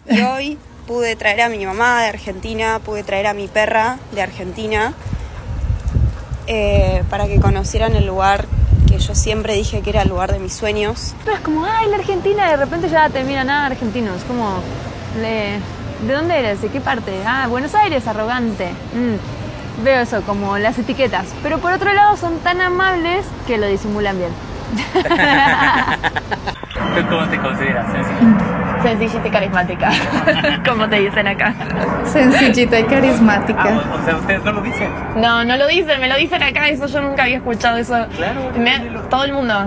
Y hoy pude traer a mi mamá de Argentina, pude traer a mi perra de Argentina, para que conocieran el lugar que yo siempre dije que era el lugar de mis sueños. Pero es como, ay, la Argentina, de repente ya te miran, argentinos, como, ¿de dónde eres? ¿De qué parte? Buenos Aires, arrogante. Veo eso, como las etiquetas. Pero por otro lado son tan amables que lo disimulan bien. ¿Tú cómo te consideras? Sencillita y carismática, como te dicen acá. Sencillita y carismática. O sea, ¿ustedes no lo dicen? No lo dicen, me lo dicen acá, eso yo nunca había escuchado eso. Claro. Todo el mundo.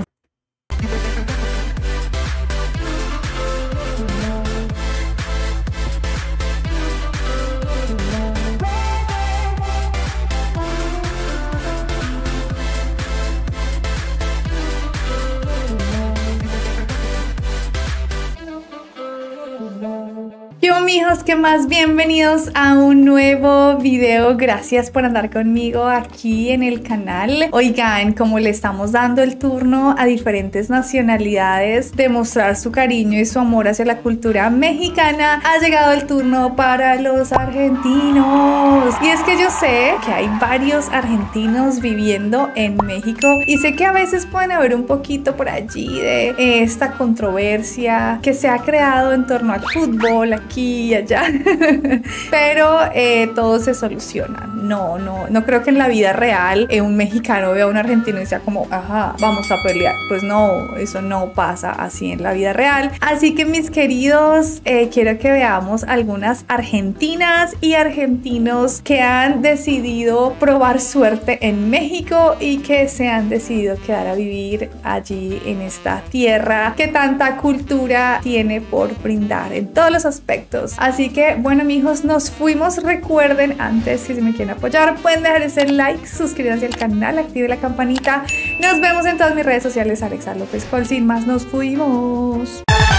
Yo, mijos, ¿qué más? Bienvenidos a un nuevo video. Gracias por andar conmigo aquí en el canal. Oigan, como le estamos dando el turno a diferentes nacionalidades de mostrar su cariño y su amor hacia la cultura mexicana, ha llegado el turno para los argentinos. Y es que yo sé que hay varios argentinos viviendo en México y sé que a veces pueden haber un poquito por allí de esta controversia que se ha creado en torno al fútbol aquí y allá, pero todo se soluciona. No creo que en la vida real un mexicano vea a un argentino y sea como, ajá, vamos a pelear. Pues no, eso no pasa así en la vida real. Así que, mis queridos, quiero que veamos algunas argentinas y argentinos que han decidido probar suerte en México y que se han decidido quedar a vivir allí en esta tierra que tanta cultura tiene por brindar en todos los aspectos. Así que, bueno, mijos, nos fuimos. Recuerden, antes, que si me quieren apoyar, pueden dejar ese like, suscríbanse al canal, activen la campanita. Nos vemos en todas mis redes sociales, Alexa López Col. Sin más, nos fuimos.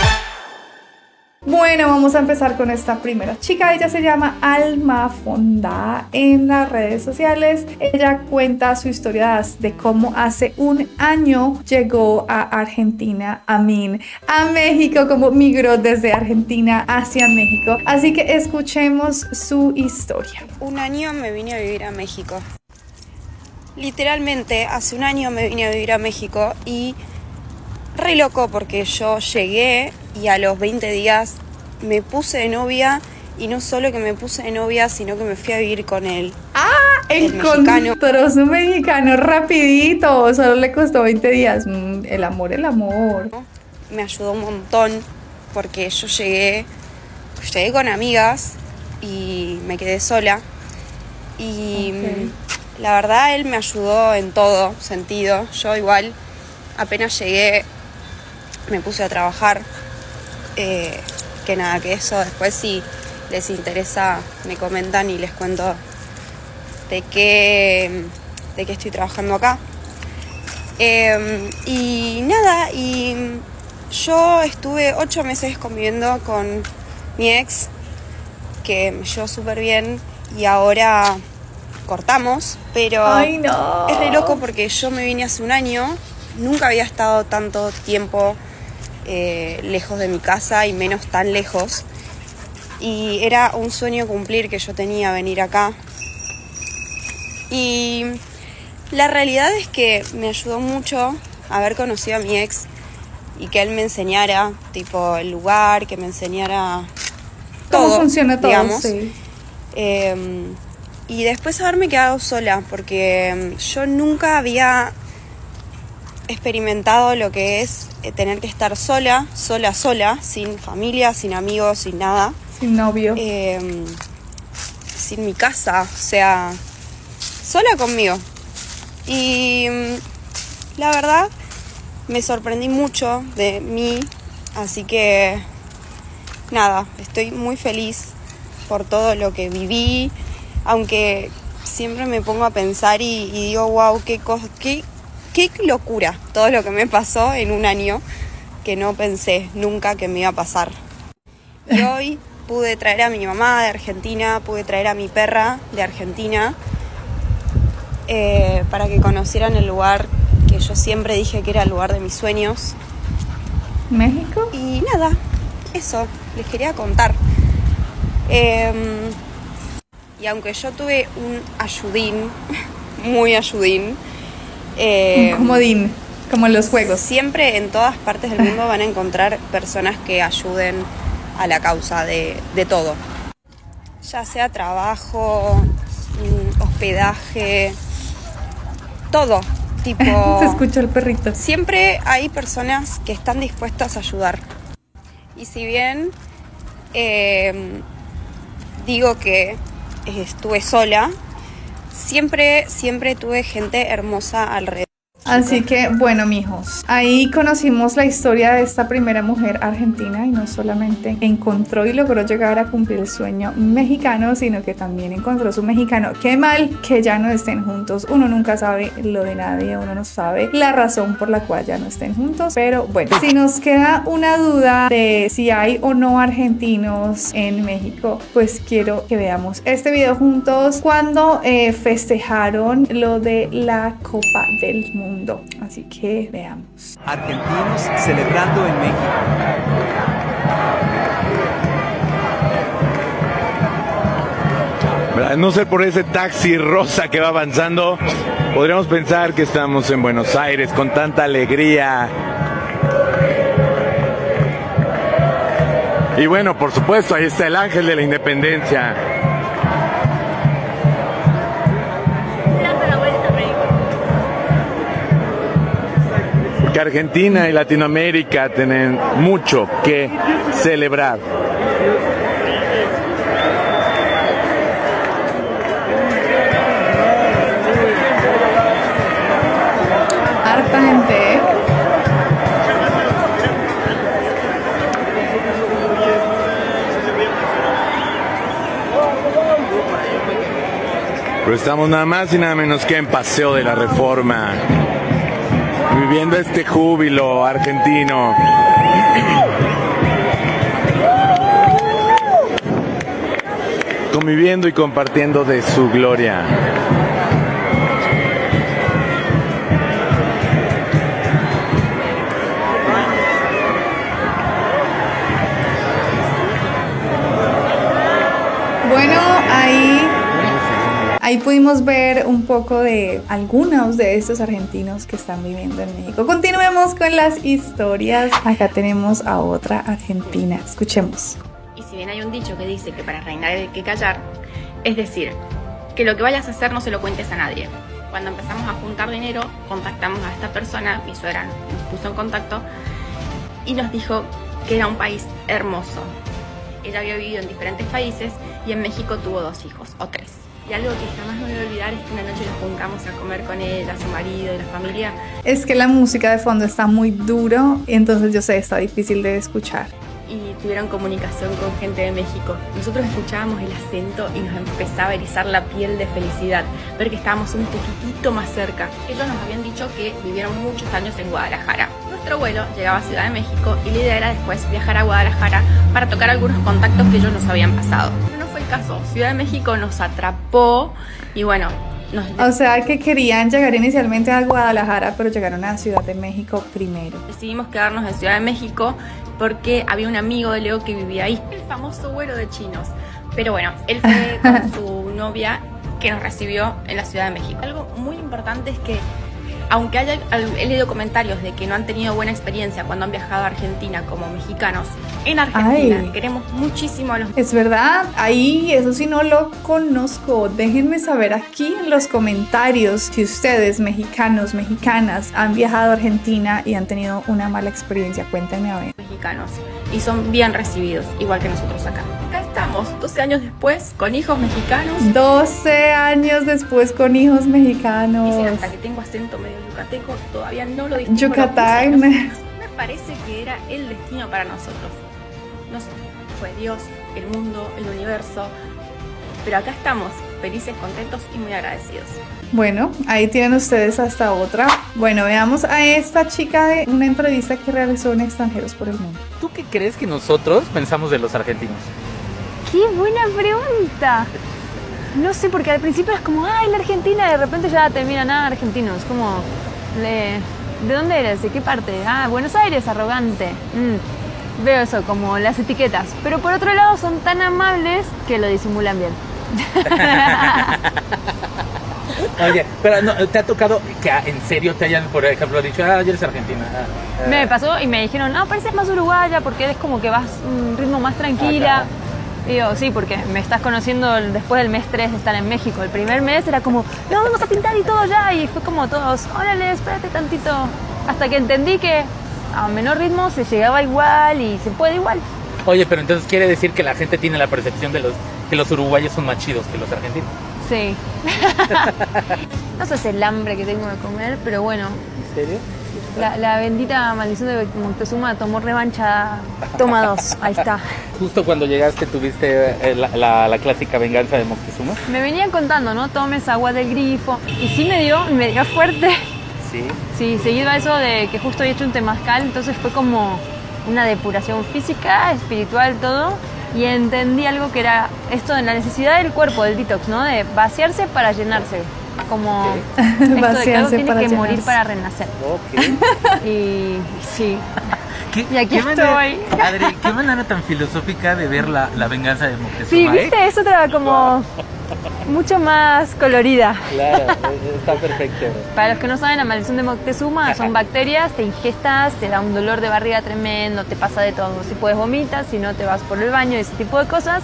Bueno, vamos a empezar con esta primera chica. Ella se llama Alma Fonda en las redes sociales. Ella cuenta su historia de cómo hace un año llegó a Argentina, a México, como migró desde Argentina hacia México. Así que escuchemos su historia. Un año me vine a vivir a México. Literalmente, hace un año me vine a vivir a México y re loco porque yo llegué y a los 20 días me puse de novia, y no solo que me puse de novia, sino que me fui a vivir con él. El mexicano. Trozo mexicano, rapidito, solo le costó 20 días. El amor. Me ayudó un montón porque yo llegué con amigas y me quedé sola. Y la verdad, él me ayudó en todo sentido. Yo igual, apenas llegué, me puse a trabajar, que nada, que eso después, si les interesa, me comentan y les cuento de qué estoy trabajando acá. Y nada, y yo estuve 8 meses conviviendo con mi ex, que me llevó súper bien, y ahora cortamos, pero ¡ay, no! Es re loco porque yo me vine hace un año. Nunca había estado tanto tiempo lejos de mi casa, y menos tan lejos. Y era un sueño cumplir que yo tenía, venir acá. Y la realidad es que me ayudó mucho haber conocido a mi ex y que él me enseñara, tipo, el lugar, que me enseñara todo. ¿Cómo funciona todo? Digamos. Sí. Y después haberme quedado sola, porque yo nunca había experimentado lo que es tener que estar sola, sin familia, sin amigos, sin nada. Sin novio. Sin mi casa, o sea, sola conmigo. Y la verdad, me sorprendí mucho de mí, así que nada, estoy muy feliz por todo lo que viví, aunque siempre me pongo a pensar y digo, wow, qué locura todo lo que me pasó en un año, que no pensé nunca que me iba a pasar. Y hoy pude traer a mi mamá de Argentina, pude traer a mi perra de Argentina, para que conocieran el lugar que yo siempre dije que era el lugar de mis sueños. ¿México? Y nada, eso, les quería contar. Y aunque yo tuve un ayudín, muy ayudín, un comodín, como en los juegos. Siempre en todas partes del mundo van a encontrar personas que ayuden a la causa de todo. Ya sea trabajo, hospedaje, todo. Tipo, Se escucha el perrito. siempre hay personas que están dispuestas a ayudar. Y si bien digo que estuve sola, siempre tuve gente hermosa alrededor. Así que, bueno, mijos, ahí conocimos la historia de esta primera mujer argentina y no solamente encontró y logró llegar a cumplir el sueño mexicano, sino que también encontró su mexicano. Qué mal que ya no estén juntos. Uno nunca sabe lo de nadie, uno no sabe la razón por la cual ya no estén juntos. Pero bueno, si nos queda una duda de si hay o no argentinos en México, pues quiero que veamos este video juntos cuando festejaron lo de la Copa del Mundo. Así que veamos. Argentinos celebrando en México. No sé, por ese taxi rosa que va avanzando, podríamos pensar que estamos en Buenos Aires con tanta alegría. Y bueno, por supuesto, ahí está el ángel de la independencia. Que Argentina y Latinoamérica tienen mucho que celebrar. Harta gente, ¿eh? Pero estamos nada más y nada menos que en Paseo de la Reforma, viviendo este júbilo argentino. Conviviendo y compartiendo de su gloria. Bueno, ahí pudimos ver un poco de algunos de estos argentinos que están viviendo en México. Continuemos con las historias. Acá tenemos a otra argentina. Escuchemos. Y si bien hay un dicho que dice que para reinar hay que callar, es decir, que lo que vayas a hacer no se lo cuentes a nadie. Cuando empezamos a juntar dinero, contactamos a esta persona, mi suegra nos puso en contacto y nos dijo que era un país hermoso. Ella había vivido en diferentes países y en México tuvo 2 hijos, o 3. Y algo que jamás me voy a olvidar es que una noche nos juntamos a comer con ella, su marido y la familia. Es que la música de fondo está muy duro, entonces yo sé, está difícil de escuchar. Y tuvieron comunicación con gente de México. Nosotros escuchábamos el acento y nos empezaba a erizar la piel de felicidad, ver que estábamos un poquitito más cerca. Ellos nos habían dicho que vivieron muchos años en Guadalajara. Nuestro vuelo llegaba a Ciudad de México y la idea era después viajar a Guadalajara para tocar algunos contactos que ellos nos habían pasado. Pero no fue el caso. Ciudad de México nos atrapó y bueno, o sea que querían llegar inicialmente a Guadalajara, pero llegaron a Ciudad de México primero. Decidimos quedarnos en Ciudad de México porque había un amigo de Leo que vivía ahí, el famoso vuelo de chinos. Pero bueno, él fue con su novia que nos recibió en la Ciudad de México. Algo muy importante es que, aunque he leído comentarios de que no han tenido buena experiencia cuando han viajado a Argentina como mexicanos, en Argentina queremos muchísimo a los... Es verdad, ahí eso sí no lo conozco. Déjenme saber aquí en los comentarios si ustedes, mexicanos, mexicanas, han viajado a Argentina y han tenido una mala experiencia. Cuéntenme a ver. Mexicanos, y son bien recibidos, igual que nosotros acá. Acá estamos, 12 años después, con hijos mexicanos. 12 años después con hijos mexicanos. Dicen hasta que tengo acento medio yucateco, todavía no lo dije. Yucatán. Me parece que era el destino para nosotros. No sé, fue Dios, el mundo, el universo. Pero acá estamos, felices, contentos y muy agradecidos. Bueno, ahí tienen ustedes hasta otra. Bueno, veamos a esta chica de una entrevista que realizó en Extranjeros por el Mundo. ¿Tú qué crees que nosotros pensamos de los argentinos? ¡Qué buena pregunta! No sé, porque al principio es como, ay, la Argentina, y de repente ya te miran, argentinos, como, ¿de dónde eres? ¿De qué parte? Ah, Buenos Aires, arrogante. Veo eso, como las etiquetas. Pero por otro lado son tan amables que lo disimulan bien. Oye, pero no, ¿te ha tocado que en serio te hayan, por ejemplo, dicho, ayer eres argentina? Me pasó y me dijeron, no, pareces más uruguaya porque eres como que vas un ritmo más tranquila. Y digo, sí, porque me estás conociendo después del mes 3 de estar en México. El primer mes era como, no, vamos a pintar y todo ya. Y fue como todos, órale, espérate tantito. Hasta que entendí que a menor ritmo se llegaba igual y se puede igual. Oye, pero entonces quiere decir que la gente tiene la percepción de que los uruguayos son más chidos que los argentinos. Sí. No sé si el hambre que tengo de comer, pero bueno. ¿En serio? La bendita maldición de Moctezuma tomó revancha. Toma 2, ahí está. Justo cuando llegaste tuviste la clásica venganza de Moctezuma. Me venían contando, ¿no? Tomes agua del grifo. Y sí me dio fuerte. Sí. Sí, seguido a eso de que justo había hecho un temazcal, entonces fue como una depuración física, espiritual, todo. Y entendí algo que era esto de la necesidad del cuerpo, del detox, ¿no? De vaciarse para llenarse. Como esto de que algo tiene que morir para renacer. Ok. Y sí. Y aquí ¿Qué manera, estoy. Adri, qué manera tan filosófica de ver la venganza de Moctezuma. Sí, viste, es otra como mucho más colorida. Claro, está perfecto. Para los que no saben, la maldición de Moctezuma son bacterias, te ingestas, te da un dolor de barriga tremendo, te pasa de todo. Si puedes vomitas, si no te vas por el baño, ese tipo de cosas.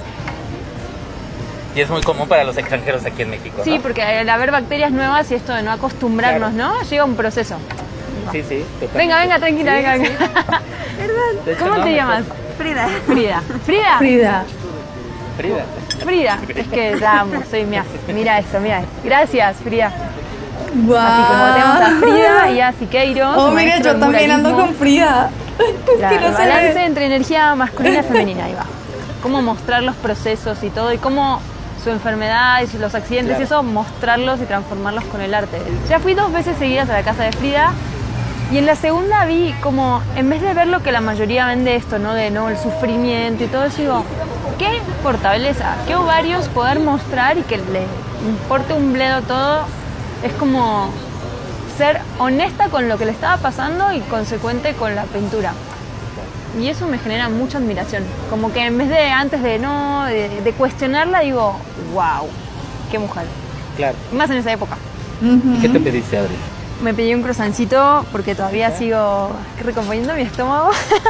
Y es muy común para los extranjeros aquí en México, ¿no? Sí, porque al haber bacterias nuevas y esto de no acostumbrarnos, claro, ¿no? Llega un proceso. Sí, sí, totalmente. Venga, tranquila, Sí, venga. sí. Perdón. ¿Cómo te llamas? Frida. Frida. Frida. Frida. Frida. Frida. Es que la amo, soy mía. Mira esto, mira esto. Gracias, Frida. Wow. Así como tenemos a Frida y a Siqueiros. Oh, mira, yo también ando con Frida. Claro, que no el se ve. balance entre energía masculina y femenina, ahí va. Cómo mostrar los procesos y todo, y cómo su enfermedad y los accidentes y eso, mostrarlos y transformarlos con el arte. Ya fui 2 veces seguidas a la casa de Frida, y en la segunda vi como, en vez de ver lo que la mayoría ven de esto, ¿no? De no, el sufrimiento y todo eso, digo, qué fortaleza, qué ovarios poder mostrar y que le importe un bledo todo. Es como ser honesta con lo que le estaba pasando y consecuente con la pintura. Y eso me genera mucha admiración. Como que en vez de antes de cuestionarla, digo, wow, qué mujer. Claro. Más en esa época. ¿Y qué te pediste, Adri? Me pedí un croissancito porque todavía sigo recomponiendo mi estómago.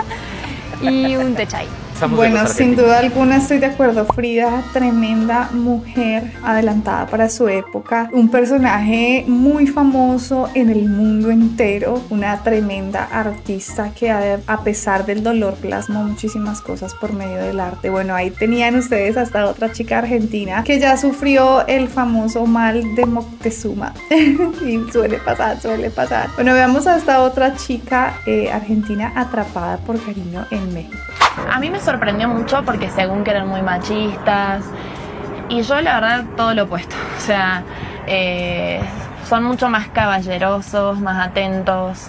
Y un té chai. Bueno, sin duda alguna estoy de acuerdo, Frida, tremenda mujer, adelantada para su época, un personaje muy famoso en el mundo entero, una tremenda artista que a pesar del dolor plasmó muchísimas cosas por medio del arte. Bueno, ahí tenían ustedes hasta otra chica argentina que ya sufrió el famoso mal de Moctezuma. Y suele pasar. Bueno, veamos a esta otra chica argentina atrapada por cariño en México. A mí me sorprendió mucho porque según que eran muy machistas y yo la verdad todo lo opuesto, o sea, son mucho más caballerosos, más atentos,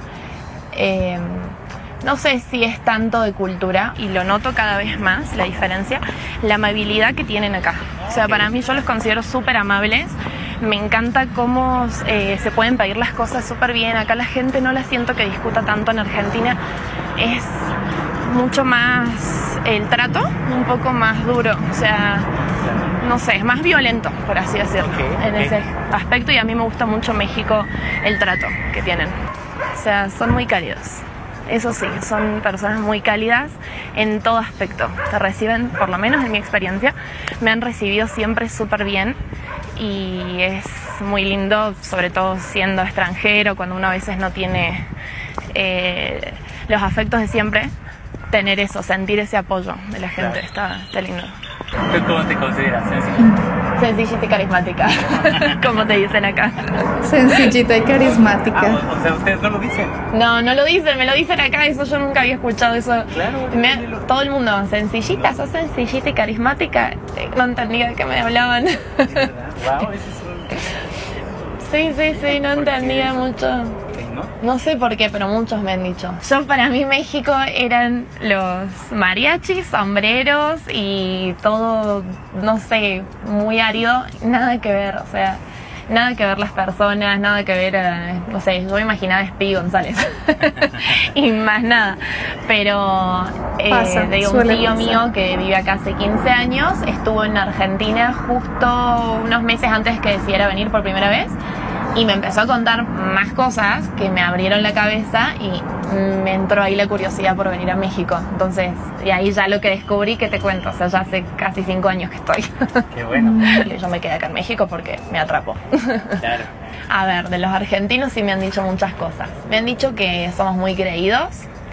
no sé si es tanto de cultura y lo noto cada vez más la diferencia, la amabilidad que tienen acá, o sea, para mí yo los considero súper amables. Me encanta cómo se pueden pedir las cosas súper bien, acá la gente no la siento que discuta tanto. En Argentina es mucho más el trato, un poco más duro, o sea, no sé, es más violento, por así decirlo, en ese aspecto, y a mí me gusta mucho México, el trato que tienen, o sea, son muy cálidos, eso sí, son personas muy cálidas en todo aspecto, te reciben, por lo menos en mi experiencia, me han recibido siempre súper bien y es muy lindo, sobre todo siendo extranjero, cuando uno a veces no tiene los afectos de siempre, tener eso, sentir ese apoyo de la gente, está lindo. ¿Cómo te consideras? Sencillita y carismática, como te dicen acá. Sencillita y carismática. O sea, ustedes no lo dicen. No lo dicen, me lo dicen acá, eso yo nunca había escuchado eso. Claro, todo el mundo, sencillita, sos sencillita y carismática. No entendía de qué me hablaban. Wow, ese es un... Sí, no entendía mucho. No sé por qué, pero muchos me han dicho. Para mí México eran los mariachis, sombreros y todo, no sé, muy árido, nada que ver, o sea, nada que ver las personas, nada que ver, no sé, yo me imaginaba Speedy González y más nada, pero de un tío mío que vive acá hace 15 años, estuvo en Argentina justo unos meses antes que decidiera venir por primera vez y me empezó a contar más cosas que me abrieron la cabeza y me entró ahí la curiosidad por venir a México. Entonces, y ahí ya lo que descubrí que te cuento, o sea, ya hace casi 5 años que estoy. Qué bueno. Yo me quedé acá en México porque me atrapó. Claro. A ver, de los argentinos sí me han dicho muchas cosas. Me han dicho que somos muy creídos,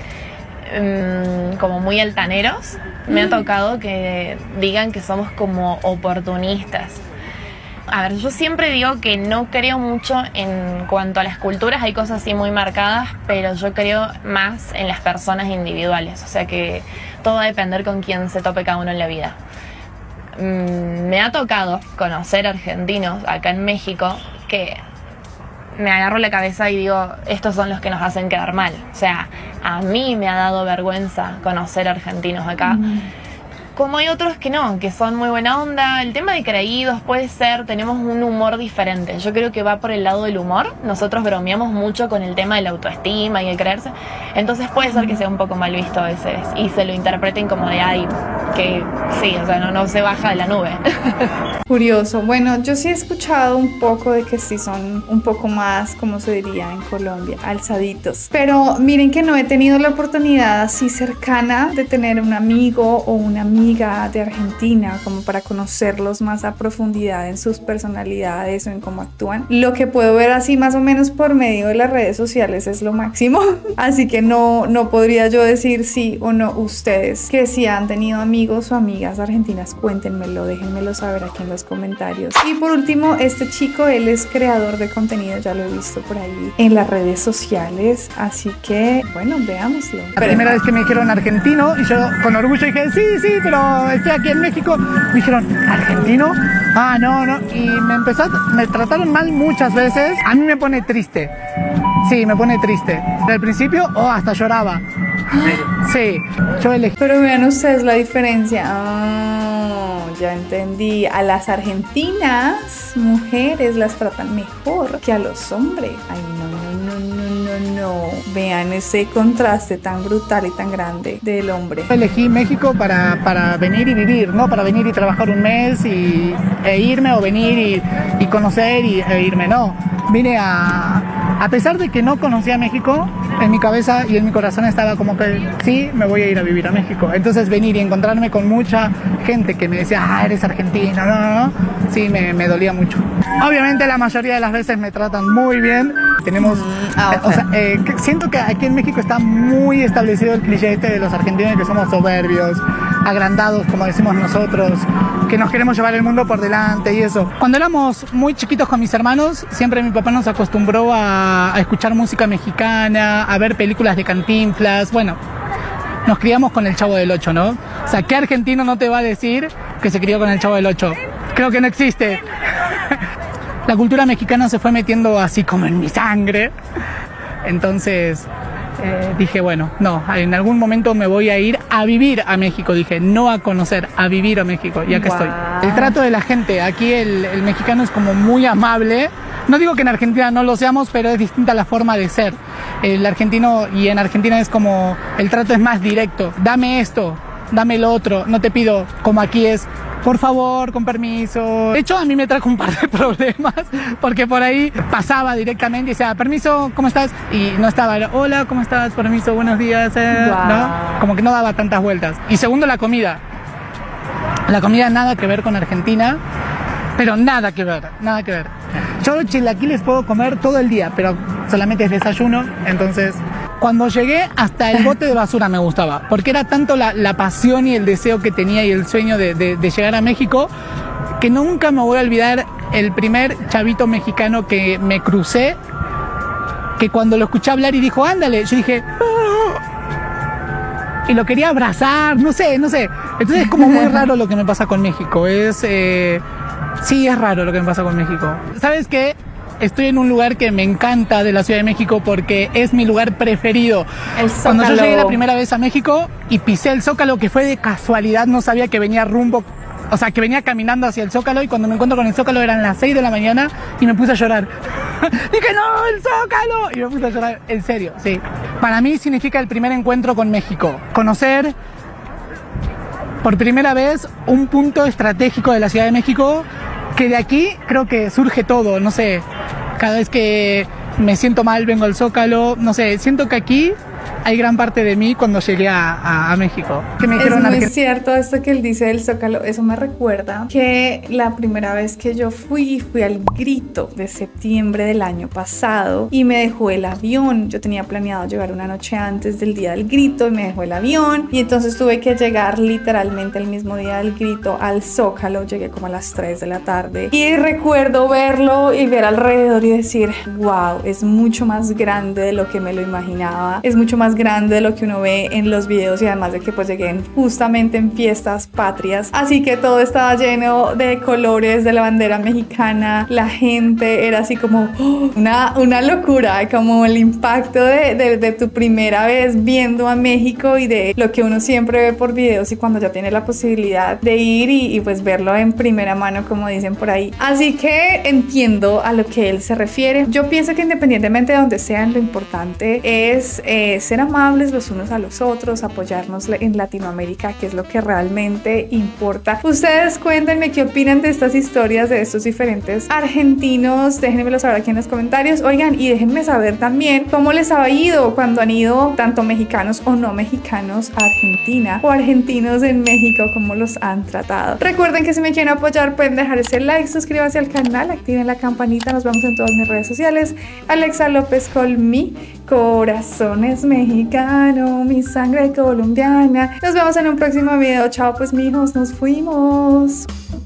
como muy altaneros. Me ha tocado que digan que somos como oportunistas. A ver, yo siempre digo que no creo mucho en cuanto a las culturas, hay cosas así muy marcadas, pero yo creo más en las personas individuales, o sea que todo va a depender con quién se tope cada uno en la vida. Me ha tocado conocer argentinos acá en México que me agarro la cabeza y digo, estos son los que nos hacen quedar mal. O sea, a mí me ha dado vergüenza conocer argentinos acá. Como hay otros que no, que son muy buena onda. El tema de creídos puede ser, tenemos un humor diferente. Yo creo que va por el lado del humor. Nosotros bromeamos mucho con el tema de la autoestima y el creerse. Entonces puede ser que sea un poco mal visto a veces y se lo interpreten como de ay, que sí, o sea, no se baja de la nube. Curioso. Bueno, yo sí he escuchado un poco de que sí son un poco más, como se diría en Colombia, alzaditos. Pero miren que no he tenido la oportunidad así cercana de tener un amigo o una amiga de Argentina como para conocerlos más a profundidad en sus personalidades o en cómo actúan. Lo que puedo ver así más o menos por medio de las redes sociales es lo máximo. Así que no podría yo decir sí o no. Ustedes que si han tenido amigos o amigas argentinas, cuéntenmelo, déjenmelo saber aquí en los comentarios. Y por último, este chico, él es creador de contenido, ya lo he visto por ahí en las redes sociales, así que bueno, veámoslo. La primera vez que me dijeron argentino y yo con orgullo dije sí, pero estoy aquí en México. Me dijeron, ¿argentino? Ah, no. Y me trataron mal muchas veces. A mí me pone triste. Sí, me pone triste. Al principio, hasta lloraba. Sí, yo elegí. Pero vean ustedes la diferencia. Ya entendí. A las argentinas mujeres las tratan mejor que a los hombres. Ay, no. Vean ese contraste tan brutal y tan grande del hombre. Elegí México para venir y vivir, no para venir y trabajar un mes e irme, o venir y conocer e irme, no. Vine a pesar de que no conocía México, en mi cabeza y en mi corazón estaba como que sí, me voy a ir a vivir a México. Entonces venir y encontrarme con mucha gente que me decía, eres argentino, no, sí, me dolía mucho. Obviamente la mayoría de las veces me tratan muy bien. Tenemos, siento que aquí en México está muy establecido el cliché de los argentinos, que somos soberbios, agrandados, como decimos nosotros, que nos queremos llevar el mundo por delante y eso. Cuando éramos muy chiquitos con mis hermanos, siempre mi papá nos acostumbró a escuchar música mexicana, a ver películas de Cantinflas. Bueno, nos criamos con el Chavo del Ocho, ¿no? O sea, ¿qué argentino no te va a decir que se crió con el Chavo del Ocho? Creo que no existe. La cultura mexicana se fue metiendo así como en mi sangre. Entonces dije, bueno, no, en algún momento me voy a ir a vivir a México. Dije, no a conocer, a vivir a México. Y acá estoy. El trato de la gente, aquí el mexicano es como muy amable. No digo que en Argentina no lo seamos, pero es distinta la forma de ser. El argentino, y en Argentina es como, el trato es más directo. Dame esto, dame lo otro. No te pido, como aquí es, por favor, con permiso. De hecho, a mí me trajo un par de problemas, porque por ahí pasaba directamente y decía, permiso, ¿cómo estás? Y no estaba, hola, ¿cómo estás? Permiso, buenos días, ¿no? Como que no daba tantas vueltas. Y segundo, la comida. La comida nada que ver con Argentina, pero nada que ver. Yo chilaquiles puedo comer todo el día, pero solamente es desayuno, entonces... Cuando llegué, hasta el bote de basura me gustaba, porque era tanto la pasión y el deseo que tenía y el sueño de llegar a México, que nunca me voy a olvidar el primer chavito mexicano que me crucé, que cuando lo escuché hablar y dijo, ándale, yo dije... Y lo quería abrazar, no sé. Entonces es como muy raro lo que me pasa con México. Sí, es raro lo que me pasa con México. ¿Sabes qué? Estoy en un lugar que me encanta de la Ciudad de México porque es mi lugar preferido. Cuando yo llegué la primera vez a México y pisé el Zócalo, que fue de casualidad, no sabía que venía rumbo O sea, que venía caminando hacia el Zócalo y cuando me encuentro con el Zócalo eran las 6 de la mañana y me puse a llorar. Dije, no, el Zócalo. Y me puse a llorar, en serio, sí. Para mí significa el primer encuentro con México. Conocer por primera vez un punto estratégico de la Ciudad de México, que de aquí creo que surge todo, no sé. Cada vez que me siento mal vengo al Zócalo, no sé, siento que aquí hay gran parte de mí cuando llegué a México. Que me dijeron es muy cierto esto que él dice del Zócalo. Eso me recuerda que la primera vez que yo fui al Grito de septiembre del año pasado y me dejó el avión. Yo tenía planeado llegar una noche antes del día del Grito y me dejó el avión y entonces tuve que llegar literalmente el mismo día del Grito al Zócalo. Llegué como a las 3 de la tarde y recuerdo verlo y ver alrededor y decir, wow, es mucho más grande de lo que me lo imaginaba, es mucho más grande de lo que uno ve en los videos y además de que pues llegué justamente en fiestas patrias, así que todo estaba lleno de colores de la bandera mexicana, la gente era así como una locura, como el impacto de tu primera vez viendo a México y de lo que uno siempre ve por videos y cuando ya tiene la posibilidad de ir y pues verlo en primera mano, como dicen por ahí. Así que entiendo a lo que él se refiere. Yo pienso que independientemente de donde sean, lo importante es ser amables los unos a los otros, apoyarnos en Latinoamérica, que es lo que realmente importa. Ustedes cuéntenme qué opinan de estas historias de estos diferentes argentinos, déjenmelo saber aquí en los comentarios. Oigan, y déjenme saber también cómo les ha ido cuando han ido tanto mexicanos o no mexicanos a Argentina o argentinos en México, cómo los han tratado. Recuerden que si me quieren apoyar pueden dejar ese like, suscríbanse al canal, activen la campanita, nos vemos en todas mis redes sociales. Alexa López Colmi, corazones mexicano, mi sangre colombiana. Nos vemos en un próximo video. Chao pues mijos, nos fuimos.